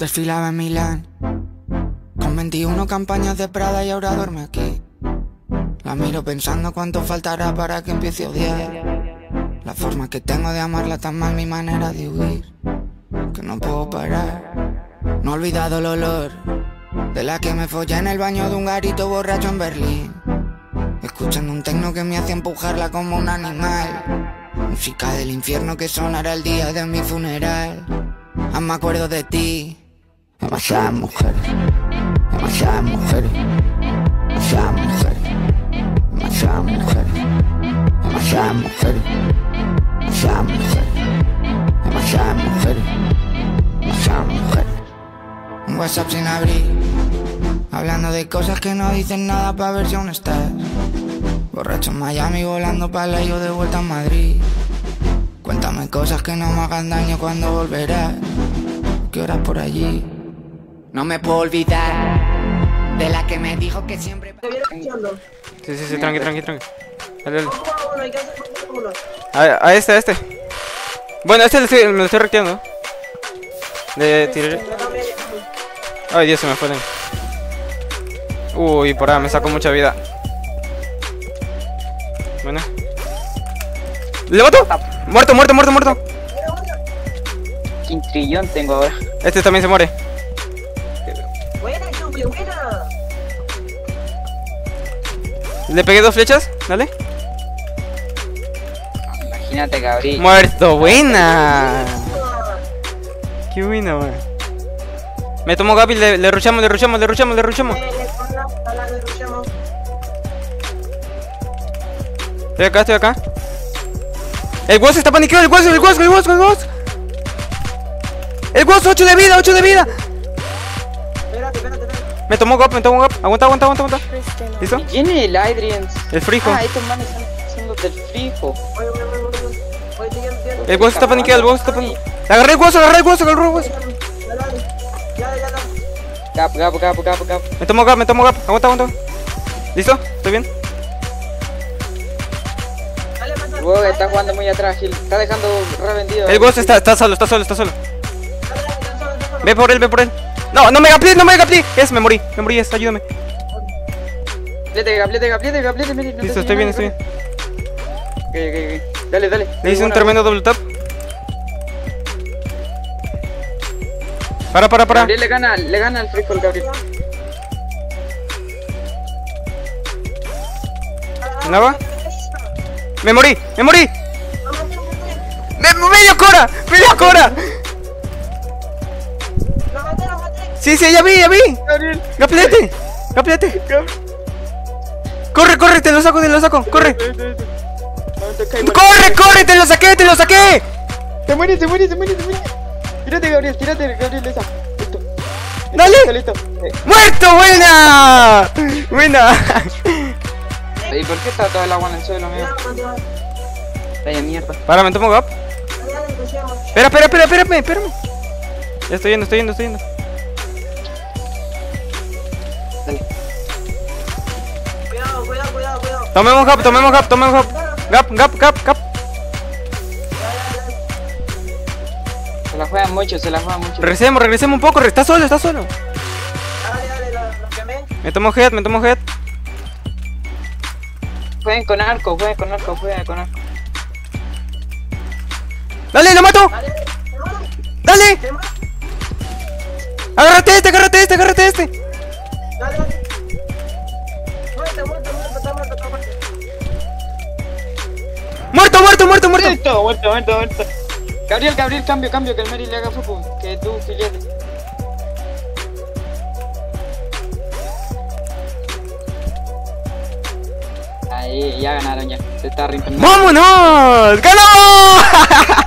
Desfilaba en Milán con 21 campañas de Prada y ahora duerme aquí. La miro pensando cuánto faltará para que empiece a odiar. La forma que tengo de amarla tan mal, mi manera de huir, que no puedo parar. No he olvidado el olor de la que me follé en el baño de un garito borracho en Berlín, escuchando un tecno que me hacía empujarla como un animal. Música del infierno que sonará el día de mi funeral. Aún me acuerdo de ti. Demasiadas mujeres, demasiadas mujeres, demasiadas mujeres, demasiadas mujeres, demasiadas mujeres, demasiadas mujeres, demasiadas mujeres, demasiadas mujeres. Un WhatsApp sin abrir, hablando de cosas que no dicen nada para ver si aún estás. Borracho en Miami, volando para la yo de vuelta a Madrid. Cuéntame cosas que no me hagan daño cuando volverás. ¿Qué horas por allí? No me puedo olvidar de la que me dijo que siempre... Sí, tranqui. Dale. A este. Bueno, este lo estoy recteando. Le tiré. Ay, Dios, se me fue. Uy, por ahí me sacó mucha vida. Bueno. ¿Le mato? Muerto. Quintrillón tengo ahora. Este también se muere. Buena. Le pegué 2 flechas, dale. Imagínate, Gabriel. Muerto, buena. Qué buena, man. Me tomo Gaby, le rushamos. Estoy acá. El Woz está paniqueado, el Woz. El Woz, 8 de vida. Espérate. Me tomo Gap. Aguanta. ¿Listo? Tiene el Adrian. El frijo. Ah, estos manes son los del frijo. El Woz está paniqueado, Agarré el Woz. Gap. Me tomo Gap. Aguanta. ¿Listo? ¿Estoy bien? El huevo está jugando muy atrás, Gil. Está dejando revendido. El Woz está solo. Ve por él. No me gaplé. Me morí, ayúdame. Gaplete, Meri. Listo, estoy bien. Ok. Dale. Le hice un tremendo double tap. Para. Gabriel le gana al frijo el Gabriel. ¿Nava? Me morí. ¡Medio Cora! Sí, ya vi. Gabriel. Gaplete. Corre, te lo saco. Corre, te lo saqué. Se muere. Tírate, Gabriel, esa. Listo. Dale. Listo. ¡Muerto! ¡Buena! ¿Y por qué está todo el agua en el suelo, amigo? Vaya mierda. Para, me tomo Gap. Espérame. Ya estoy yendo. Dale. Cuidado. Tomemos Gap. Gap. Se la juegan mucho. Regresemos un poco. Está solo. Dale, lo quemé. Me tomo head. Jueguen con arco. Dale, lo mato. Dale. Agárrate este. Dale. Muerto. Muerto. Gabriel, cambio, que el Meri le haga fútbol. Que tú, filiate. Ahí, ya ganaron ya. Se está riendo. ¡Vámonos! ¡Ganamos!